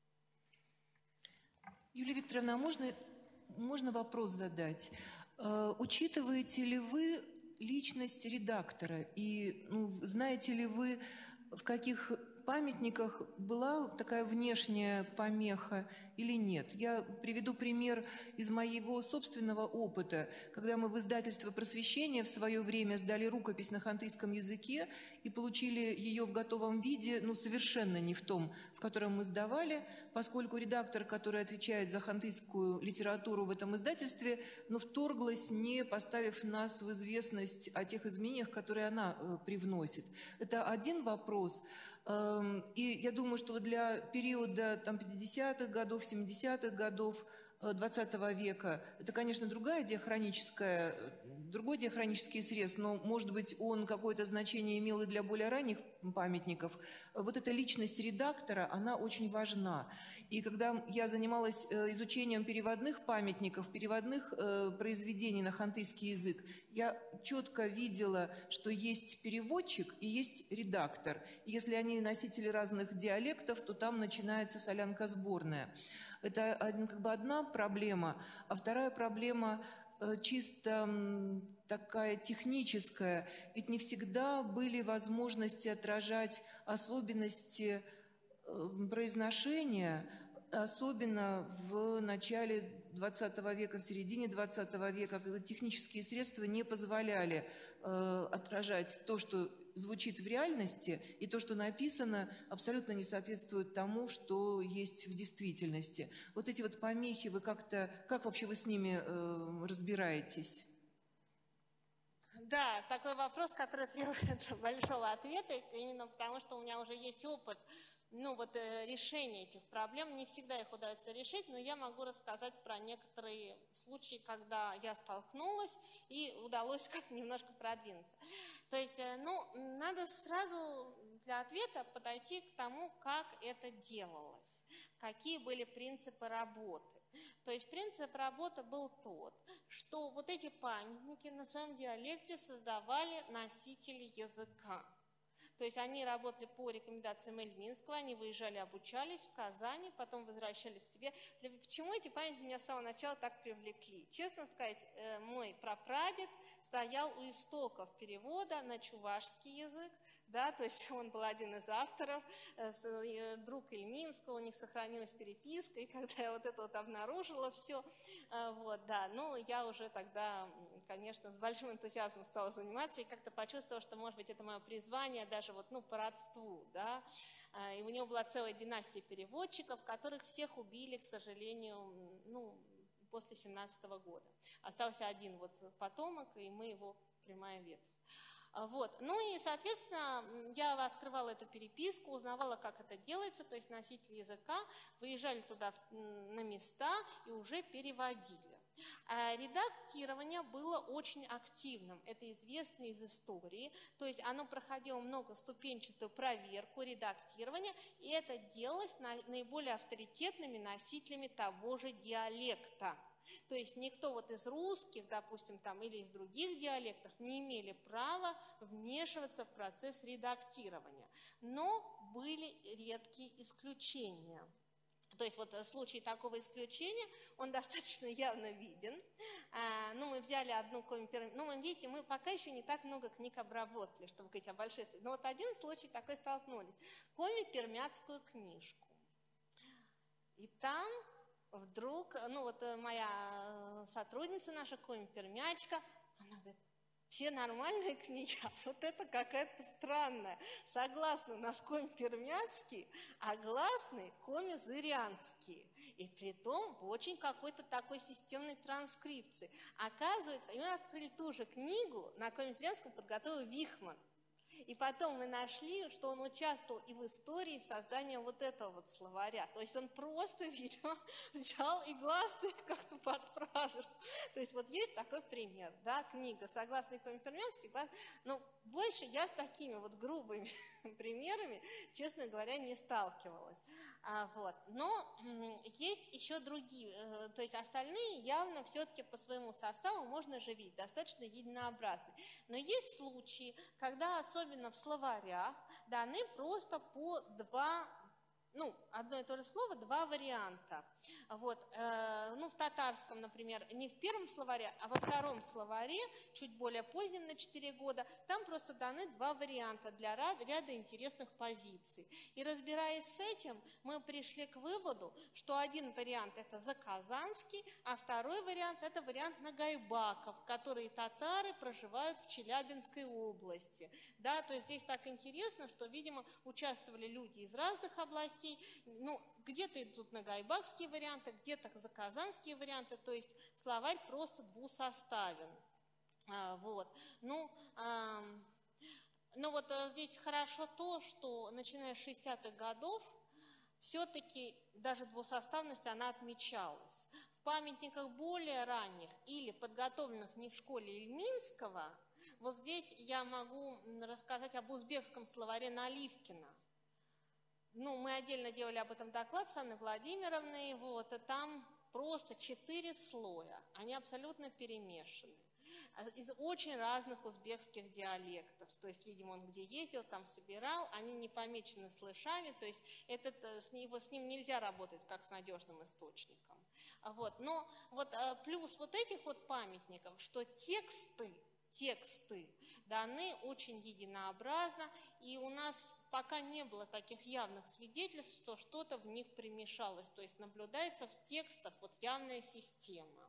Юлия Викторовна, можно вопрос задать? Учитываете ли вы личность редактора? И знаете ли вы, в каких памятниках была такая внешняя помеха или нет? Я приведу пример из моего собственного опыта, когда мы в издательство «Просвещение» в свое время сдали рукопись на хантыйском языке и получили ее в готовом виде, совершенно не в том, в котором мы сдавали, поскольку редактор, который отвечает за хантыйскую литературу в этом издательстве, вторглась, не поставив нас в известность о тех изменениях, которые она привносит. Это один вопрос. И я думаю, что для периода 50-х годов, 70-х годов XX века это, конечно, другой диахронический срез, но, может быть, он какое-то значение имел и для более ранних памятников. Вот эта личность редактора, она очень важна. И когда я занималась изучением переводных памятников, переводных произведений на хантыйский язык, я четко видела, что есть переводчик и есть редактор. И если они носители разных диалектов, то там начинается солянка сборная. Это одна проблема. А вторая проблема чисто такая техническая. Ведь не всегда были возможности отражать особенности произношения, особенно в начале XX века, в середине XX века, когда технические средства не позволяли отражать то, что звучит в реальности, и то, что написано, абсолютно не соответствует тому, что есть в действительности. Вот эти вот помехи, как вообще вы с ними разбираетесь? Да, такой вопрос, который требует большого ответа, именно потому что у меня уже есть опыт решения этих проблем. Не всегда их удается решить, но я могу рассказать про некоторые случаи, когда я столкнулась и удалось как-то немножко продвинуться. То есть, надо сразу для ответа подойти к тому, как это делалось, какие были принципы работы. То есть принцип работы был тот, что вот эти памятники на своем диалекте создавали носители языка. То есть они работали по рекомендациям Эльминского, они выезжали, обучались в Казани, потом возвращались к себе. Почему эти памятники меня с самого начала так привлекли? Честно сказать, мой прапрадед стоял у истоков перевода на чувашский язык, да, то есть он был один из авторов, друг Ильминского, у них сохранилась переписка, и когда я вот это вот обнаружила все, я уже тогда, конечно, с большим энтузиазмом стала заниматься и как-то почувствовала, что, может быть, это мое призвание даже по родству, да, и у него была целая династия переводчиков, которых всех убили, к сожалению, после 17-го года. Остался один потомок, и мы его прямая ветвь. И, соответственно, я открывала эту переписку, узнавала, как это делается, то есть носители языка выезжали туда на места и уже переводили. Редактирование было очень активным, это известно из истории, то есть оно проходило многоступенчатую проверку редактирования, и это делалось наиболее авторитетными носителями того же диалекта. То есть никто из русских, допустим, или из других диалектов не имели права вмешиваться в процесс редактирования. Но были редкие исключения. То есть случай такого исключения, он достаточно явно виден. Мы взяли одну видите, мы пока еще не так много книг обработали, чтобы говорить о большой истории. Но один случай такой столкнулись. Коми-пермяцкую книжку. И там вдруг, моя сотрудница, наша коми-пермячка, она говорит, все нормальные книги, а вот это какая-то странная. Согласны у нас коми-пермяцкие, а гласные коми-зырянские. И притом в очень какой-то такой системной транскрипции. Оказывается, и мы открыли ту же книгу, на коми-зырянском подготовил Вихман. И потом мы нашли, что он участвовал и в истории создания этого словаря. То есть он просто, видимо, взял и гласные как-то подправил. То есть есть такой пример, да, книга «Согласный коми-пермяцкий», но больше я с такими грубыми примерами, честно говоря, не сталкивалась. Но есть еще другие, то есть остальные явно все-таки по своему составу можно же видеть, достаточно единообразны. Но есть случаи, когда особенно в словарях даны просто по одно и то же слово, два варианта. В татарском, например, не в первом словаре, а во втором словаре, чуть более позднем, на 4 года, там просто даны два варианта для ряда интересных позиций. И разбираясь с этим, мы пришли к выводу, что один вариант – это заказанский, а второй вариант – это вариант нагайбаков, которые татары проживают в Челябинской области. Да, то есть здесь так интересно, что, видимо, участвовали люди из разных областей, где-то идут нагайбакские варианты, где-то заказанские варианты, то есть словарь просто двусоставен. Здесь хорошо то, что начиная с 60-х годов все-таки даже двусоставность она отмечалась. В памятниках более ранних или подготовленных не в школе Ильминского, здесь я могу рассказать об узбекском словаре Наливкина. Мы отдельно делали об этом доклад с Анной Владимировной, и там просто 4 слоя, они абсолютно перемешаны, из очень разных узбекских диалектов. То есть, видимо, он где ездил, там собирал, они не помечены слышами, то есть с ним нельзя работать как с надежным источником. Но плюс этих памятников, что тексты даны очень единообразно, и у нас пока не было таких явных свидетельств, что что-то в них примешалось. То есть наблюдается в текстах явная система.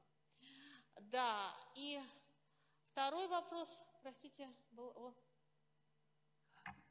Да, и второй вопрос, простите, был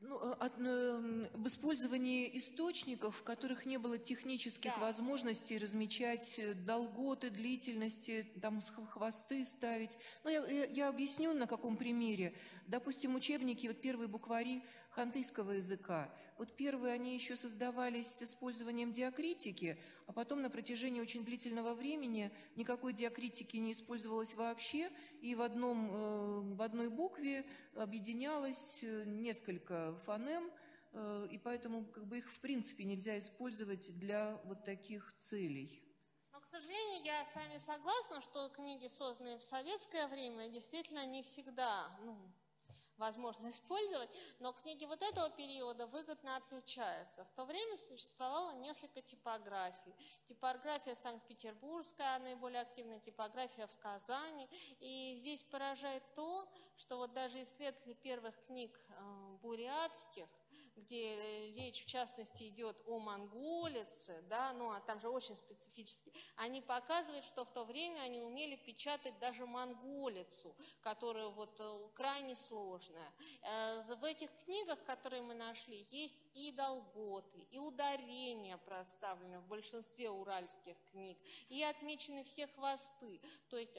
Об использовании источников, в которых не было технических возможностей размечать долготы, длительности, там хвосты ставить. Я объясню, на каком примере. Допустим, учебники, вот первые буквари хантыйского языка. Вот первые они еще создавались с использованием диакритики, а потом на протяжении очень длительного времени никакой диакритики не использовалось вообще, и в одной букве объединялось несколько фонем, и поэтому их в принципе нельзя использовать для вот таких целей. Но, к сожалению, я с вами согласна, что книги, созданные в советское время, действительно не всегда возможно использовать, но книги вот этого периода выгодно отличаются. В то время существовало несколько типографий. Типография Санкт-Петербургская, наиболее активная типография в Казани. И здесь поражает то, что вот даже исследователи первых книг бурятских, где речь в частности идет о монголице, а там же очень специфически, они показывают, что в то время они умели печатать даже монголицу, которая крайне сложная. В этих книгах, которые мы нашли, есть и долготы, и ударения представлены в большинстве уральских книг, и отмечены все хвосты. То есть,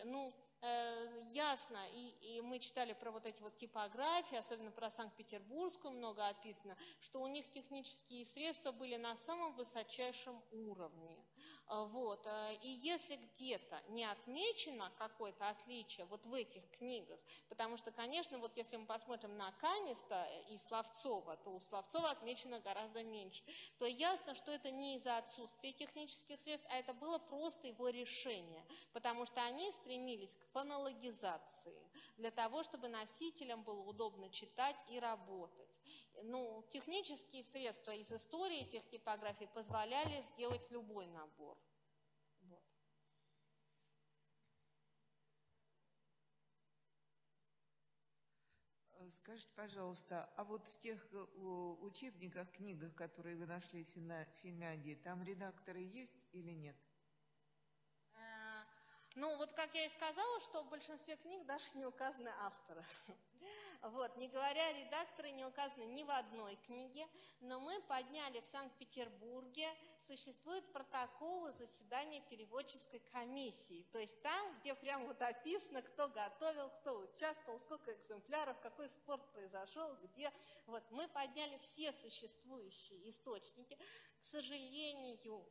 ясно, и мы читали про вот эти типографии, особенно про Санкт-Петербургскую много описано, что у них технические средства были на самом высочайшем уровне. И если где-то не отмечено какое-то отличие в этих книгах, потому что, конечно, если мы посмотрим на Каниста и Словцова, то у Словцова отмечено гораздо меньше, то ясно, что это не из-за отсутствия технических средств, а это было просто его решение, потому что они стремились к фонологизации, для того, чтобы носителям было удобно читать и работать. Технические средства из истории этих типографий позволяли сделать любой набор. Скажите, пожалуйста, а вот в тех учебниках, книгах, которые вы нашли в Финляндии, там редакторы есть или нет? Как я и сказала, что в большинстве книг даже не указаны авторы. Не говоря о редакторе, не указаны ни в одной книге, но мы подняли в Санкт-Петербурге, существуют протоколы заседания переводческой комиссии, то есть там, где прям описано, кто готовил, кто участвовал, сколько экземпляров, какой спор произошел, где. Мы подняли все существующие источники. К сожалению,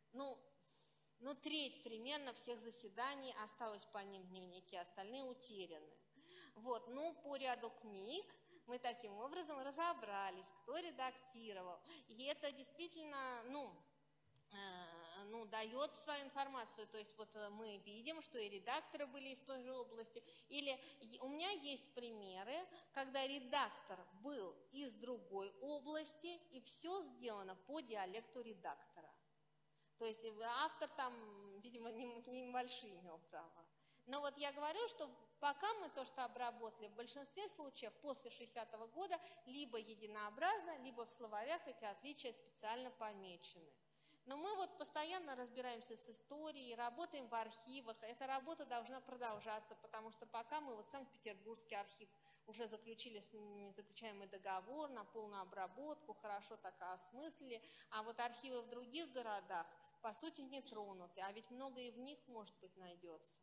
треть примерно всех заседаний осталось по ним в дневнике, остальные утеряны. По ряду книг мы таким образом разобрались, кто редактировал. И это действительно, дает свою информацию. То есть мы видим, что и редакторы были из той же области. Или у меня есть примеры, когда редактор был из другой области, и все сделано по диалекту редактора. То есть автор там, видимо, небольшие имел право. Но я говорю, что пока мы то, что обработали, в большинстве случаев после 60-го года либо единообразно, либо в словарях эти отличия специально помечены. Но мы постоянно разбираемся с историей, работаем в архивах. Эта работа должна продолжаться, потому что пока мы Санкт-Петербургский архив уже заключили с ними заключаемый договор на полную обработку, хорошо так осмыслили, а архивы в других городах по сути не тронуты, а ведь многое в них, может быть, найдется.